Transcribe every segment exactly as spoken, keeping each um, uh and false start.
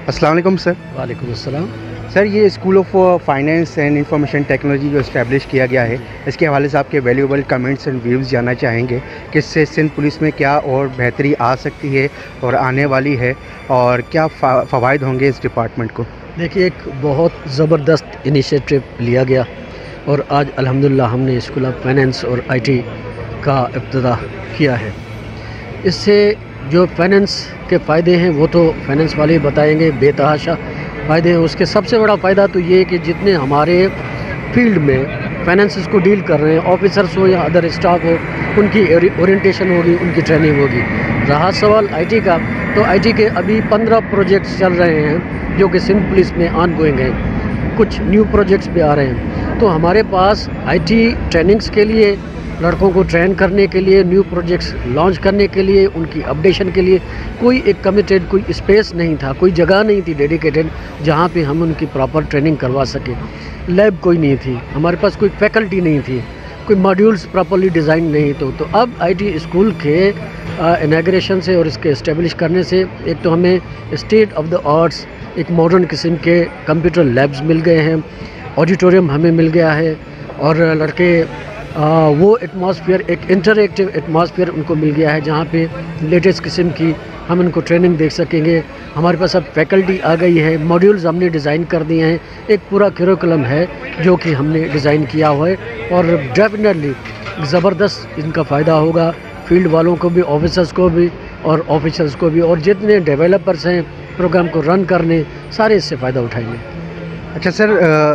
अस्सलाम वालेकुम सर। वालेकुम अस्सलाम। सर, ये school of finance and information technology जो इस्टेब्लिश किया गया है, इसके हवाले से आपके वैल्यूएबल कमेंट्स एंड व्यूज़ जानना चाहेंगे कि इससे सिंध पुलिस में क्या और बेहतरी आ सकती है और आने वाली है, और क्या फ़वाइद होंगे इस डिपार्टमेंट को। देखिए, एक बहुत ज़बरदस्त इनिशिएटिव लिया गया और आज अल्हम्दुलिल्लाह हमने स्कूल ऑफ फाइनेंस और आईटी का इब्तिदा किया है। इससे जो फाइनेंस के फ़ायदे हैं वो तो फाइनेंस वाले ही बताएंगे, बेतहाशा फ़ायदे हैं। उसके सबसे बड़ा फ़ायदा तो ये है कि जितने हमारे फील्ड में फाइनेंस को डील कर रहे हैं, ऑफिसर्स हो या अदर स्टाफ हो, उनकी ओरिएंटेशन होगी, उनकी ट्रेनिंग होगी। रहा सवाल आईटी का, तो आईटी के अभी पंद्रह प्रोजेक्ट्स चल रहे हैं जो कि सिंध पुलिस में ऑन गोइंग हैं। कुछ न्यू प्रोजेक्ट्स भी आ रहे हैं। तो हमारे पास आईटी ट्रेनिंग्स के लिए, लड़कों को ट्रेन करने के लिए, न्यू प्रोजेक्ट्स लॉन्च करने के लिए, उनकी अपडेशन के लिए कोई एक कमिटेड कोई स्पेस नहीं था, कोई जगह नहीं थी डेडिकेटेड जहाँ पे हम उनकी प्रॉपर ट्रेनिंग करवा सकें। लैब कोई नहीं थी, हमारे पास कोई फैकल्टी नहीं थी, कोई मॉड्यूल्स प्रॉपरली डिज़ाइन नहीं। तो तो अब आईटी स्कूल के इनॉग्रेशन से और इसके इस्टेब्लिश करने से एक तो हमें स्टेट ऑफ द आर्ट्स एक मॉडर्न किस्म के कंप्यूटर लैब्स मिल गए हैं, ऑडिटोरियम हमें मिल गया है, और लड़के आ, वो एटमॉस्फेयर, एक इंटरएक्टिव एटमॉस्फेयर उनको मिल गया है जहाँ पे लेटेस्ट किस्म की हम उनको ट्रेनिंग देख सकेंगे। हमारे पास अब फैकल्टी आ गई है, मॉड्यूल्स हमने डिज़ाइन कर दिए हैं, एक पूरा करिकुलम है जो कि हमने डिज़ाइन किया हुआ है, और डेफिनेटली ज़बरदस्त इनका फ़ायदा होगा फील्ड वालों को भी, ऑफिसर्स को भी और ऑफिसर्स को भी, और जितने डेवलपर्स हैं प्रोग्राम को रन करने, सारे इससे फ़ायदा उठाएंगे। अच्छा सर,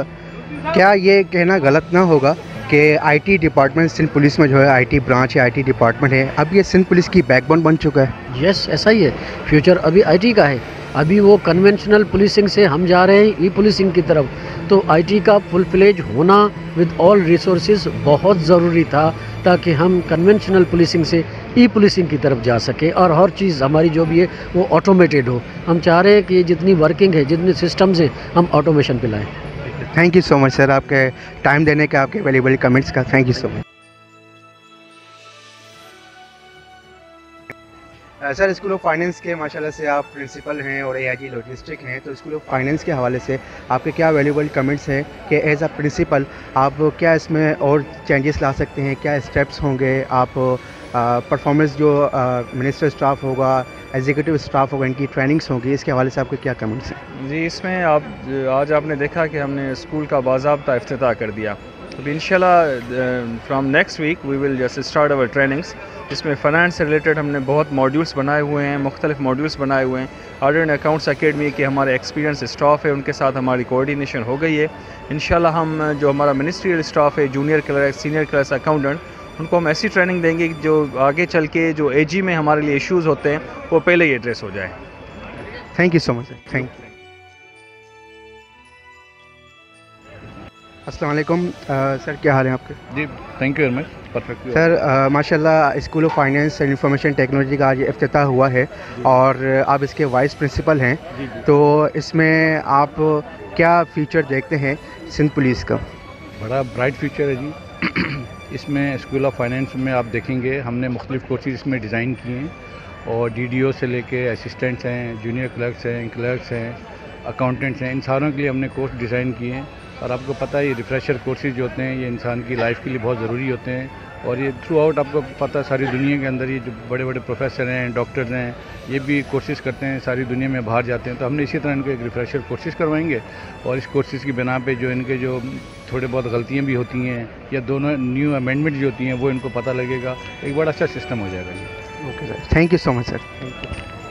आ, क्या ये कहना गलत ना होगा कि आईटी डिपार्टमेंट सिंध पुलिस में जो है आईटी ब्रांच या आईटी डिपार्टमेंट है, अब ये सिंध पुलिस की बैकबोन बन चुका है? यस, ऐसा ही है। फ्यूचर अभी आईटी का है। अभी वो कन्वेंशनल पुलिसिंग से हम जा रहे हैं ई पुलिसिंग की तरफ। तो आईटी का फुल फ्लेज होना विद ऑल रिसोर्सेज बहुत ज़रूरी था, ताकि हम कन्वेंशनल पुलिसिंग से ई पुलिसिंग की तरफ जा सके और हर चीज़ हमारी जो भी है वो ऑटोमेटेड हो। हम चाह रहे हैं कि जितनी वर्किंग है, जितने सिस्टम्स हैं, हम ऑटोमेशन पे लाएँ। Thank you so much sir, आपके टाइम देने का, आपके वैल्यूएबल कमेंट्स का thank you so much. Sir, school of finance के माशाल्लाह से आप प्रिंसिपल हैं और एआईजी लॉजिस्टिक हैं, तो स्कूल ऑफ फाइनेंस के हवाले से आपके क्या वैल्यूएबल कमेंट्स हैं कि एज अ प्रिंसिपल आप क्या इसमें और चेंजेस ला सकते हैं, क्या स्टेप्स होंगे, आप परफॉर्मेंस जो मिनिस्टर स्टाफ होगा, एग्जीक्यूटिव स्टाफ होगा, इनकी ट्रेनिंग्स होंगी, इसके हवाले से आपके क्या कमेंट्स हैं? जी, इसमें आप आज आपने देखा कि हमने स्कूल का बाज़ाब्ता इफ्तिताह कर दिया। तो इंशाल्लाह from next week we will just start our trainings. इसमें फ़ाइनेंस से रिलेटेड हमने बहुत मॉड्यूल्स बनाए हुए हैं, मुख्तलिफ मॉड्यूल्स बनाए हुए हैं। ऑडिट एंड अकाउंट्स अकेडमी के हमारे एक्सपीरियंस स्टाफ है, उनके साथ हमारी कोऑर्डिनेशन हो गई है। इंशाल्लाह हम जो हमारा मिनिस्ट्रियल स्टाफ है, junior clerk, senior clerk, accountant, उनको हम ऐसी ट्रेनिंग देंगे कि जो आगे चल के जो एजी में हमारे लिए इश्यूज़ होते हैं वो पहले ही एड्रेस हो जाए। Thank you so much sir. Thank you. अस्सलाम वालेकुम सर, क्या हाल है आपके? जी, thank you very much, perfect sir. माशाल्लाह school of finance and information technology का आज इफ्तिताह हुआ है और आप इसके वाइस प्रिंसिपल हैं, तो इसमें आप क्या फ्यूचर देखते हैं सिंध पुलिस का? बड़ा ब्राइट फ्यूचर है जी। इसमें स्कूल ऑफ फाइनेंस में आप देखेंगे हमने मुख्तलिफ कोर्सेज इसमें डिज़ाइन किए हैं, और डीडीओ से लेके असिस्टेंट्स हैं, जूनियर क्लर्क्स हैं, क्लर्क्स हैं, अकाउंटेंट्स हैं, इन सारों के लिए हमने कोर्स डिज़ाइन किए हैं। और आपको पता है ये रिफ्रेशर कोर्सेज जो होते हैं ये इंसान की लाइफ के लिए बहुत ज़रूरी होते हैं, और ये थ्रू आउट आपको पता है सारी दुनिया के अंदर ये जो बड़े बड़े प्रोफेसर हैं, डॉक्टर्स हैं, ये भी कोर्सेज करते हैं, सारी दुनिया में बाहर जाते हैं। तो हमने इसी तरह इनको एक रिफ्रेशर कोर्सेज करवाएंगे, और इस कोर्सेज की बिना पे जो इनके जो थोड़े बहुत गलतियाँ भी होती हैं या दोनों न्यू अमेंडमेंट जो होती हैं वो इनको पता लगेगा। एक बड़ा अच्छा सिस्टम हो जाएगा। Okay sir, thank you so much sir. Thank you.